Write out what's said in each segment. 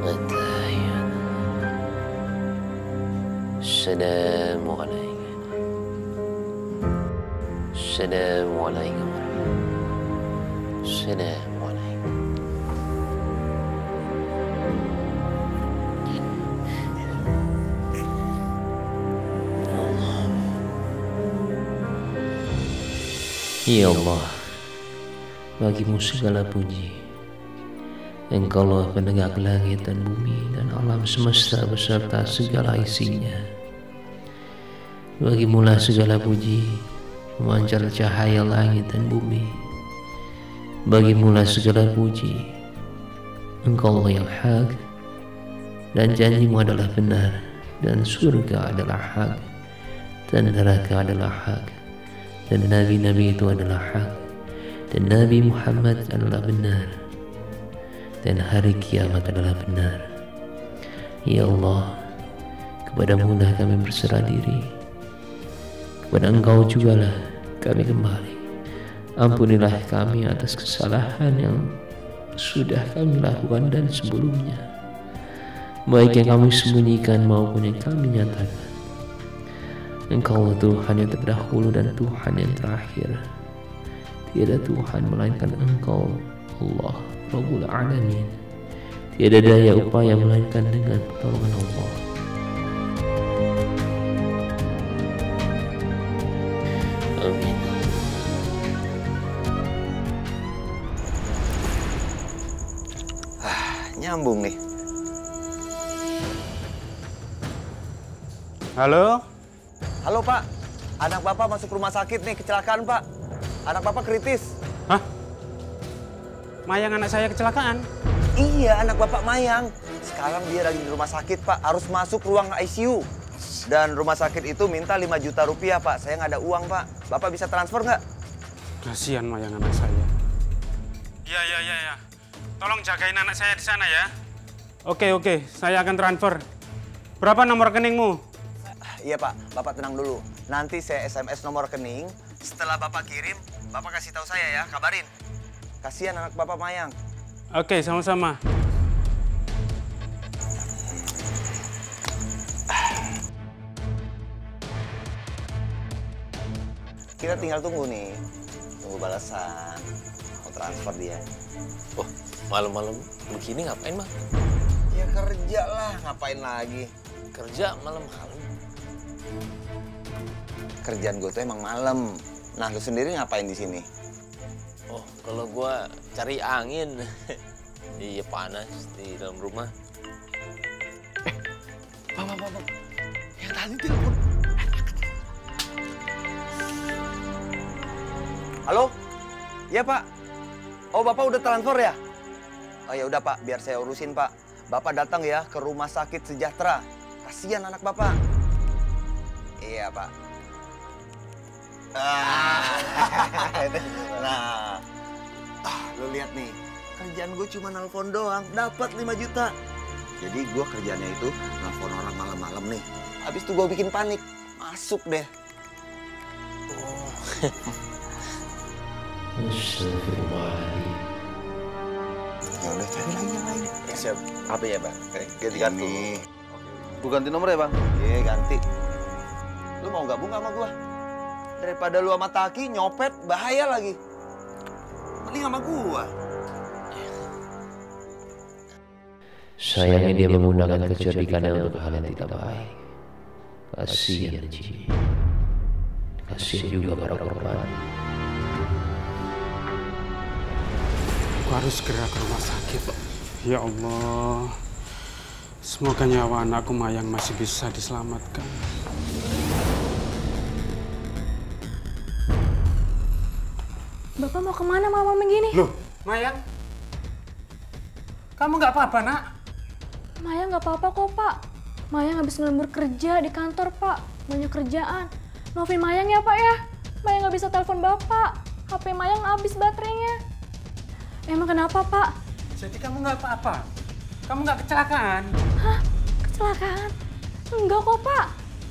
التحيات. السلام عليكم. السلام عليكم. السلام عليكم. Ya Allah, bagimu segala puji. Engkaulah penegak langit dan bumi dan alam semesta beserta segala isinya. Bagimulah segala puji, memancar cahaya langit dan bumi. Bagimulah segala puji, Engkaulah yang hak, dan janjimu adalah benar, dan surga adalah hak, dan neraka adalah hak, dan nabi-nabi itu adalah hak, dan Nabi Muhammad adalah benar, dan hari kiamat adalah benar. Ya Allah, kepadamu lah kami berserah diri, kepada Engkau jugalah kami kembali. Ampunilah kami atas kesalahan yang sudah kami lakukan dan sebelumnya, baik yang kami sembunyikan maupun yang kami nyatakan. Engkaulah Tuhan yang terdahulu dan Tuhan yang terakhir. Tiada Tuhan melainkan Engkau, Allah Rabbul Alamin. Tiada daya upaya melainkan dengan pertolongan Allah. Amin. Nyambung nih. Halo? Halo Pak, anak Bapak masuk rumah sakit nih, kecelakaan Pak. Anak Bapak kritis. Hah? Mayang anak saya kecelakaan? Iya, anak Bapak Mayang. Sekarang dia lagi di rumah sakit Pak, harus masuk ruang ICU. Dan rumah sakit itu minta 5 juta rupiah Pak, saya nggak ada uang Pak. Bapak bisa transfer nggak? Kasihan Mayang anak saya. Iya. Tolong jagain anak saya di sana ya. Oke, saya akan transfer. Berapa nomor rekeningmu? Iya Pak, Bapak tenang dulu. Nanti saya SMS nomor rekening. Setelah Bapak kirim, Bapak kasih tahu saya ya, kabarin. Kasihan anak Bapak Mayang. Oke, sama-sama. Kita tinggal tunggu nih, tunggu balasan. Mau transfer dia. Oh, malam-malam begini ngapain, Bang? Ya kerja lah, ngapain lagi? Kerja malam-malam. Kerjaan gue tuh emang malam. Nah, lu sendiri ngapain di sini? Oh, kalau gua cari angin. Iya, panas di dalam rumah. Bang. Yang tadi telepon. Halo? Iya, Pak. Oh, Bapak udah transfer ya? Oh, ya udah, Pak. Biar saya urusin, Pak. Bapak datang ya ke Rumah Sakit Sejahtera. Kasihan anak Bapak. Iya, Pak. Nah, lu lihat nih, kerjaan gue cuma nelpon doang, dapat 5 juta. Jadi gue kerjanya itu nelpon orang malam-malam nih. Habis itu gue bikin panik, masuk deh. Oh. Astagfirullahaladzim. Ya udah cari lagi yang lain. Ya, siap. Apa ya, Bang? Ganti kartu. Gue ganti nomor ya, Bang? Iya, ganti. Lu mau gabung sama gue? Daripada lu sama Taki nyopet, bahaya lagi. Mending sama gua. Sayangnya dia menggunakan kecerdikannya untuk hal yang tidak baik. Kasihan Ji. Kasihan juga para korban. Aku harus segera ke rumah sakit. Ya Allah. Semoga nyawa anakku Mayang masih bisa diselamatkan. Bapak mau kemana malam begini? Loh, Mayang? Kamu nggak apa-apa, Nak? Maya nggak apa-apa kok, Pak. Maya habis lembur kerja di kantor, Pak. Banyak kerjaan. Maafin Mayang ya, Pak ya. Maya nggak bisa telepon Bapak. HP Mayang habis baterainya. Emang kenapa, Pak? Jadi kamu nggak apa-apa? Kamu nggak kecelakaan? Hah? Kecelakaan? Enggak kok, Pak.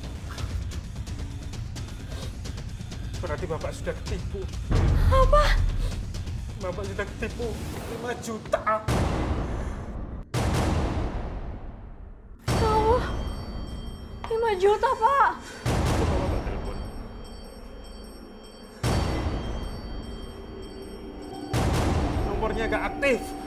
Berarti Bapak sudah ketipu. Apa? Bapak sudah ketipu 5 juta. 5 juta, Pak. Coba Bapak telepon. Nomornya nggak aktif.